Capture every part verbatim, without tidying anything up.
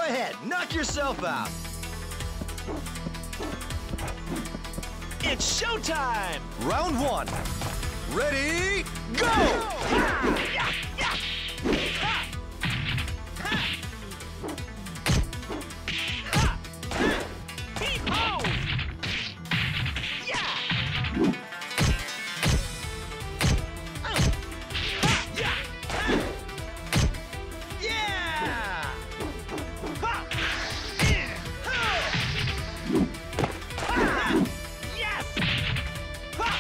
ahead, knock yourself out. It's showtime! Round one. Ready, go! Ha! Yeah! Yeah! Ha! Ha! Ha! Ha! Hee-ho! Yeah! Uh! Ha! Yeah! Ha! Yeah! Ha! Yeah! Ho! Ha! Yes! Ha!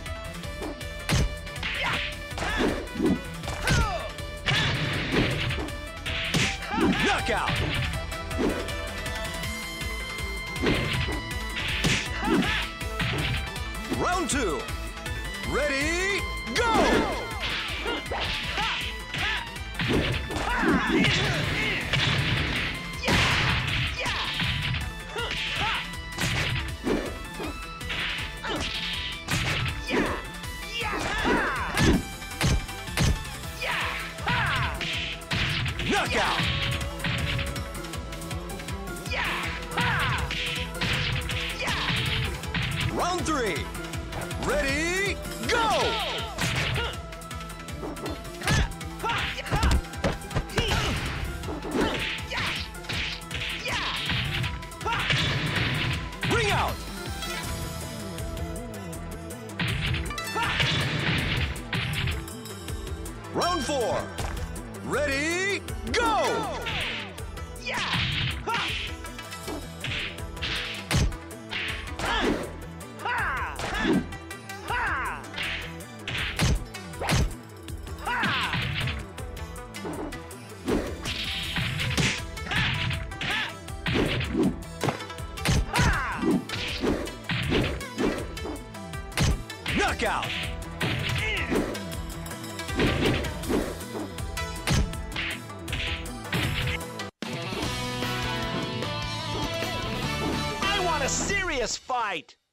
Yeah! Ha! Ho! Ha! Knockout. Round two. Ready, go! Knockout. Round three. Ready, go! Ring out. Round four. Ready, go! Knockout. I want a serious fight!